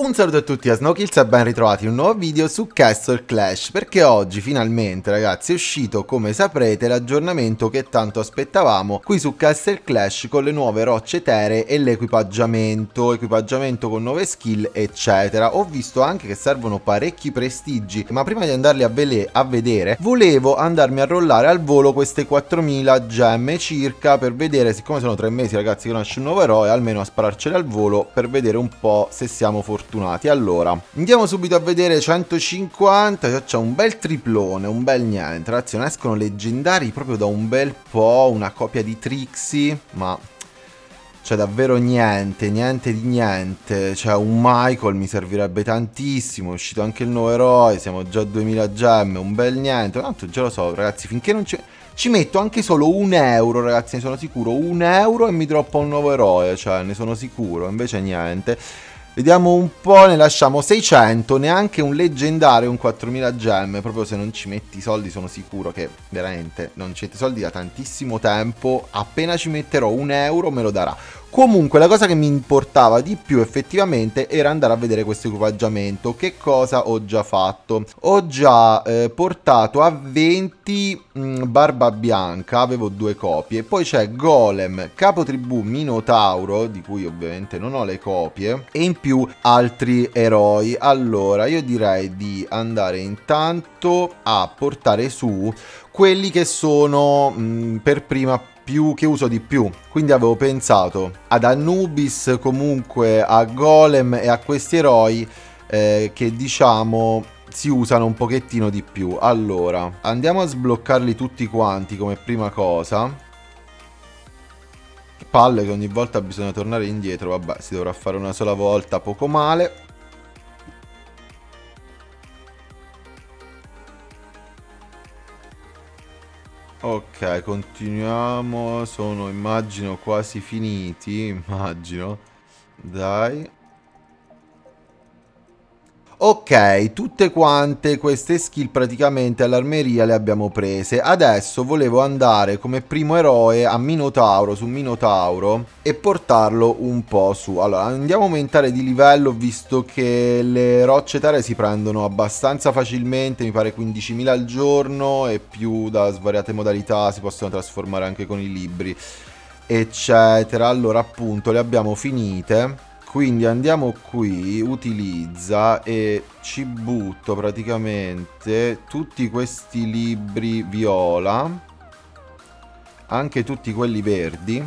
Un saluto a tutti da Snowkills e ben ritrovati in un nuovo video su Castle Clash, perché oggi finalmente ragazzi è uscito, come saprete, l'aggiornamento che tanto aspettavamo qui su Castle Clash con le nuove rocce eteree e l'equipaggiamento con nuove skill eccetera. Ho visto anche che servono parecchi prestigi, ma prima di andarli a vedere volevo andarmi a rollare al volo queste 4000 gemme circa per vedere, siccome sono 3 mesi ragazzi che non esce un nuovo eroe, almeno a spararcele al volo per vedere un po' se siamo fortunati. Allora, andiamo subito a vedere 150, c'è un bel triplone, un bel niente. Ragazzi, non escono leggendari proprio da un bel po', una copia di Trixie, ma c'è davvero niente di niente. Cioè un Michael mi servirebbe tantissimo, è uscito anche il nuovo eroe, siamo già a 2000 gemme, un bel niente. Tanto già lo so ragazzi, finché non ci metto anche solo €1, ragazzi, ne sono sicuro, €1 e mi droppa un nuovo eroe, cioè ne sono sicuro, invece niente. Vediamo un po', ne lasciamo 600, neanche un leggendario, un 4000 gemme, proprio se non ci metti i soldi sono sicuro che veramente non ci metti soldi da tantissimo tempo, appena ci metterò €1 me lo darà. Comunque la cosa che mi importava di più effettivamente era andare a vedere questo equipaggiamento. Che cosa ho già fatto? Ho già portato a 20 Barba Bianca, avevo 2 copie, poi c'è Golem, Capotribù, Minotauro, di cui ovviamente non ho le copie, e in più altri eroi. Allora io direi di andare intanto a portare su quelli che sono per prima che uso di più, quindi avevo pensato ad Anubis, comunque a Golem e a questi eroi che diciamo si usano un pochettino di più. Allora andiamo a sbloccarli tutti quanti come prima cosa. Che palle che ogni volta bisogna tornare indietro, vabbè, si dovrà fare una sola volta, poco male. Ok, continuiamo, sono immagino quasi finiti, immagino, dai. Ok, tutte quante queste skill praticamente all'armeria le abbiamo prese. Adesso volevo andare come primo eroe a Minotauro, su Minotauro, e portarlo un po' su. Allora, andiamo a aumentare di livello, visto che le rocce eteree si prendono abbastanza facilmente, mi pare 15.000 al giorno, e più da svariate modalità, si possono trasformare anche con i libri, eccetera. Allora, appunto, le abbiamo finite. Quindi andiamo qui, utilizza, e ci butto praticamente tutti questi libri viola, anche tutti quelli verdi.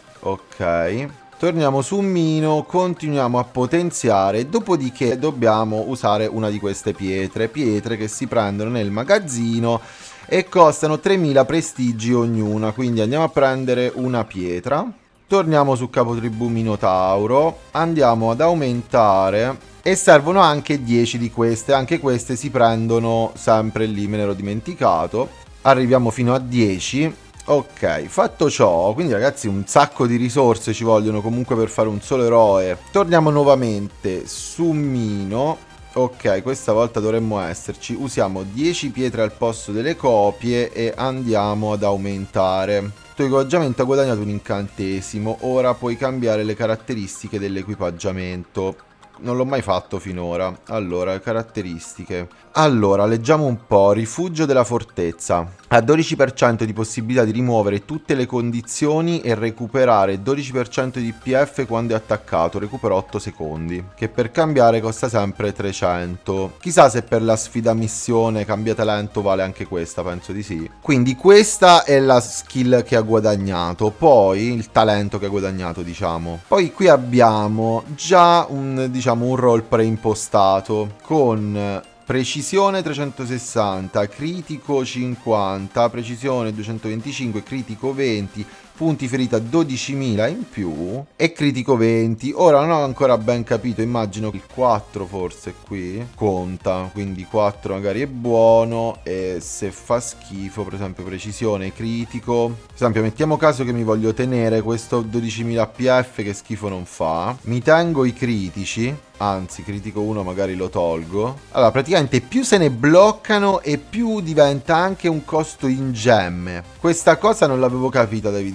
Ok, torniamo su Mino, continuiamo a potenziare, dopodiché dobbiamo usare una di queste pietre che si prendono nel magazzino e costano 3000 prestigi ognuna. Quindi andiamo a prendere una pietra. Torniamo su Capotribù Minotauro, andiamo ad aumentare e servono anche 10 di queste, anche queste si prendono sempre lì, me ne ero dimenticato. Arriviamo fino a 10, ok, fatto ciò, quindi ragazzi un sacco di risorse ci vogliono comunque per fare un solo eroe. Torniamo nuovamente su Mino, ok, questa volta dovremmo esserci, usiamo 10 pietre al posto delle copie e andiamo ad aumentare. Il tuo equipaggiamento ha guadagnato un incantesimo, ora puoi cambiare le caratteristiche dell'equipaggiamento. Non l'ho mai fatto finora. Allora, caratteristiche. Allora, leggiamo un po'. Rifugio della fortezza. Ha 12% di possibilità di rimuovere tutte le condizioni e recuperare 12% di DPF quando è attaccato. Recupera 8 secondi. Che per cambiare costa sempre 300. Chissà se per la sfida missione cambia talento vale anche questa, penso di sì. Quindi questa è la skill che ha guadagnato. Poi il talento che ha guadagnato, diciamo. Poi qui abbiamo già un role preimpostato con precisione 360, critico 50, precisione 225, critico 20, punti ferita 12.000 in più e critico 20. Ora non ho ancora ben capito, immagino che il 4 forse qui conta, quindi 4 magari è buono, e se fa schifo, per esempio precisione critico, per esempio mettiamo caso che mi voglio tenere questo 12.000 PF che schifo non fa, mi tengo i critici, anzi critico 1 magari lo tolgo. Allora praticamente più se ne bloccano e più diventa anche un costo in gemme. Questa cosa non l'avevo capita dai video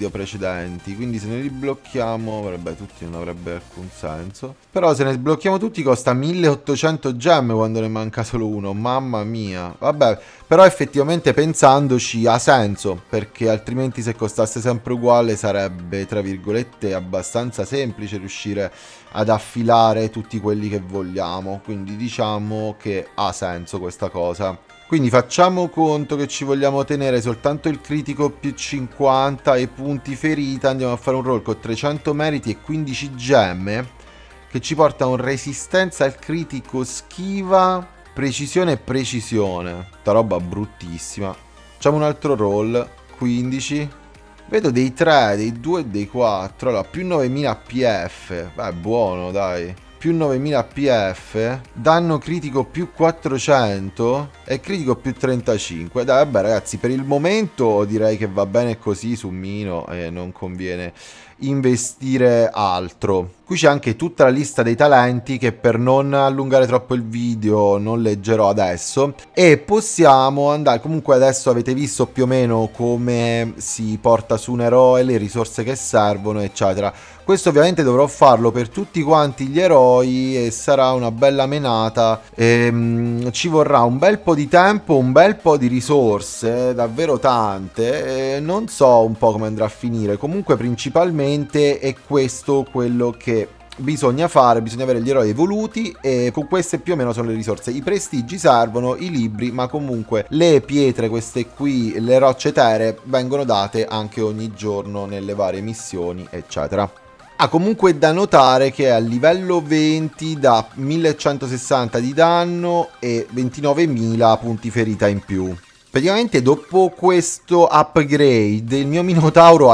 video precedenti, quindi se ne riblocchiamo, vabbè, tutti non avrebbe alcun senso. Però se ne sblocchiamo tutti costa 1800 gemme quando ne manca solo uno, mamma mia. Vabbè, però effettivamente pensandoci ha senso, perché altrimenti se costasse sempre uguale sarebbe, tra virgolette, abbastanza semplice riuscire ad affilare tutti quelli che vogliamo, quindi diciamo che ha senso questa cosa. Quindi facciamo conto che ci vogliamo tenere soltanto il critico più 50 e punti ferita, andiamo a fare un roll con 300 meriti e 15 gemme, che ci porta a un resistenza al critico, schiva, precisione e precisione. Sta roba bruttissima. Facciamo un altro roll, 15. Vedo dei 3, dei 2 e dei 4. Allora, più 9000 PF. Beh, buono, dai. Più 9000 PF, danno critico più 400 e critico più 35. Dai, vabbè ragazzi, per il momento direi che va bene così su Mino e non conviene investire altro. Qui c'è anche tutta la lista dei talenti che per non allungare troppo il video non leggerò adesso, e possiamo andare, comunque adesso avete visto più o meno come si porta su un eroe, le risorse che servono eccetera. Questo ovviamente dovrò farlo per tutti quanti gli eroi e sarà una bella menata, ci vorrà un bel po' di tempo, un bel po' di risorse, davvero tante, e non so un po' come andrà a finire. Comunque principalmente è questo quello che bisogna fare, bisogna avere gli eroi evoluti, e con queste più o meno sono le risorse. I prestigi servono, i libri, ma comunque le pietre, queste qui, le rocce eteree, vengono date anche ogni giorno nelle varie missioni eccetera. Comunque è da notare che è a livello 20 da 1160 di danno e 29.000 punti ferita in più. Praticamente dopo questo upgrade il mio Minotauro ha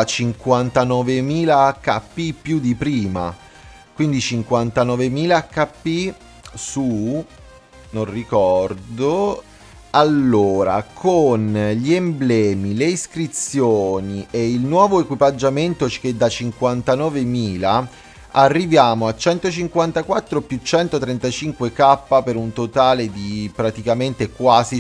59.000 HP più di prima. Quindi 59.000 HP su... non ricordo... Allora, con gli emblemi, le iscrizioni e il nuovo equipaggiamento che da 59.000 arriviamo a 154 più 135k per un totale di praticamente quasi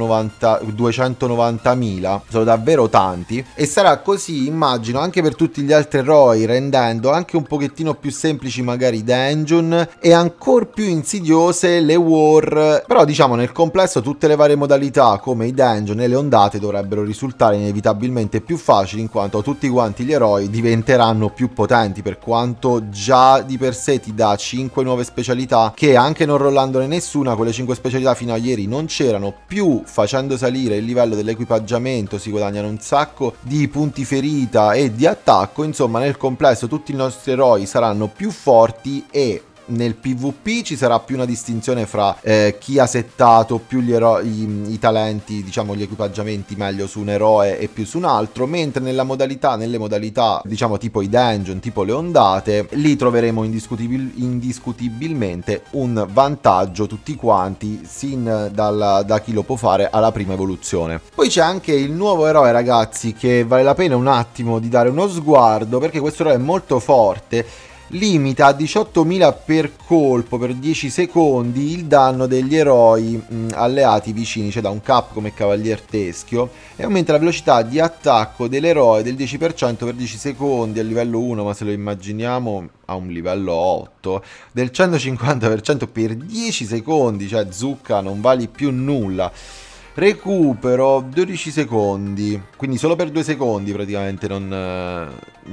290.000. Sono davvero tanti, e sarà così immagino anche per tutti gli altri eroi, rendendo anche un pochettino più semplici magari dungeon e ancora più insidiose le war. Però diciamo nel complesso tutte le varie modalità come i dungeon e le ondate dovrebbero risultare inevitabilmente più facili, in quanto tutti quanti gli eroi diventeranno più potenti, per quanto già di per sé ti dà 5 nuove specialità che anche non rollandone nessuna, quelle 5 specialità fino a ieri non c'erano più. Facendo salire il livello dell'equipaggiamento si guadagnano un sacco di punti ferita e di attacco. Insomma, nel complesso tutti i nostri eroi saranno più forti, e nel PvP ci sarà più una distinzione fra chi ha settato più gli eroi, i talenti, diciamo gli equipaggiamenti meglio su un eroe e più su un altro, mentre nelle modalità diciamo tipo i dungeon, tipo le ondate, lì troveremo indiscutibilmente un vantaggio tutti quanti, sin da chi lo può fare alla prima evoluzione. Poi c'è anche il nuovo eroe, ragazzi, che vale la pena un attimo di dare uno sguardo, perché questo eroe è molto forte. Limita a 18.000 per colpo per 10 secondi il danno degli eroi alleati vicini, cioè da un cap come Cavalier Teschio, e aumenta la velocità di attacco dell'eroe del 10% per 10 secondi a livello 1, ma se lo immaginiamo a un livello 8, del 150% per 10 secondi, cioè zucca, non vali più nulla. Recupero 12 secondi, quindi solo per 2 secondi praticamente non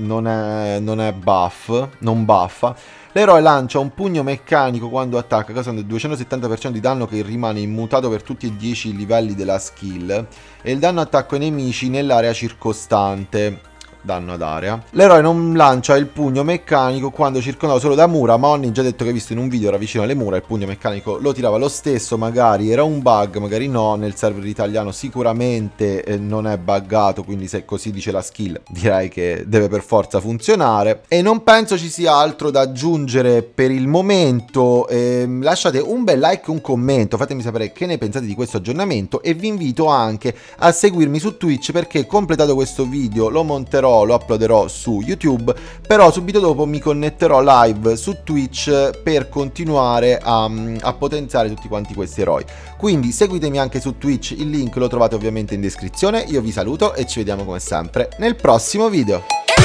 è buff, non buffa. L'eroe lancia un pugno meccanico quando attacca, causando il 270% di danno che rimane immutato per tutti e 10 i livelli della skill, e il danno attacco ai nemici nell'area circostante. Danno ad area. L'eroe non lancia il pugno meccanico quando circondato solo da mura, ma ho già detto che visto in un video era vicino alle mura, il pugno meccanico lo tirava lo stesso. Magari era un bug, magari no. Nel server italiano sicuramente non è buggato, quindi se così dice la skill direi che deve per forza funzionare. E non penso ci sia altro da aggiungere per il momento. Lasciate un bel like e un commento, fatemi sapere che ne pensate di questo aggiornamento, e vi invito anche a seguirmi su Twitch, perché completato questo video lo monterò, lo uploaderò su YouTube, però subito dopo mi connetterò live su Twitch per continuare a potenziare tutti quanti questi eroi. Quindi seguitemi anche su Twitch, il link lo trovate ovviamente in descrizione. Io vi saluto e ci vediamo come sempre nel prossimo video.